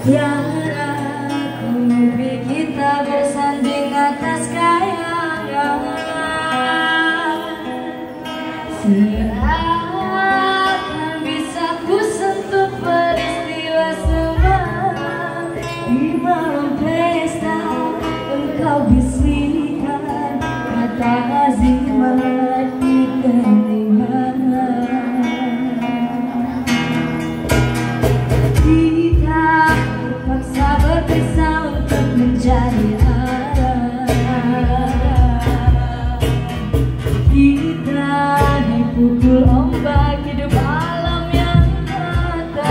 Tiara ku mimpi kita bersanding atas kayangan, seakan bisa ku sentuh peristiwa semalam. Di malam pesta engkau bisikan kata azimat di keningan. Kita terpaksa berpisah untuk menjadi arah. Kita dipukul ombak hidup alam yang nyata.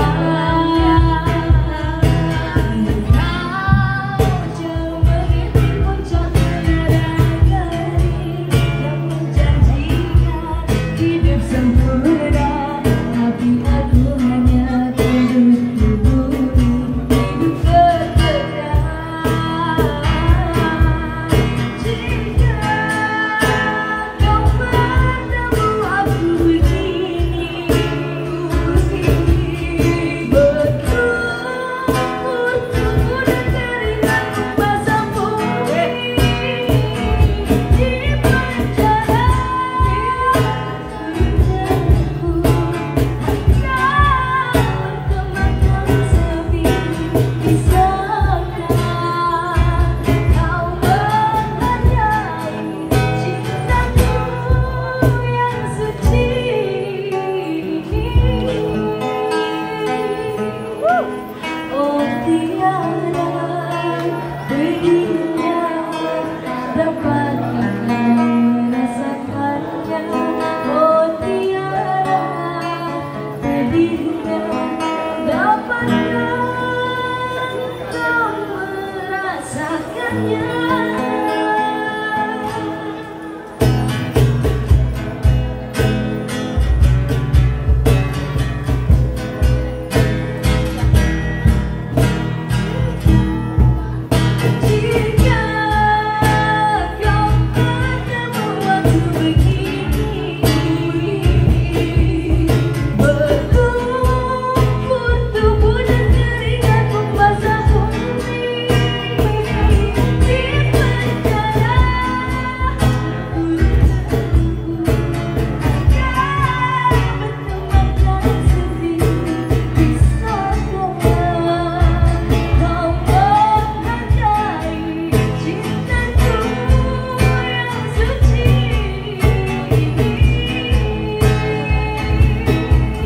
Kau jauh meniti puncak bidadari yang menjanjikan hidup sempurna, tapi aku hanya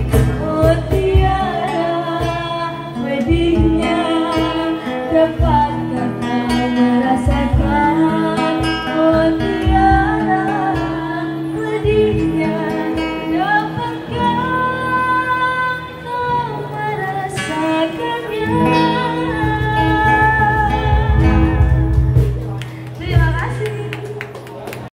dapat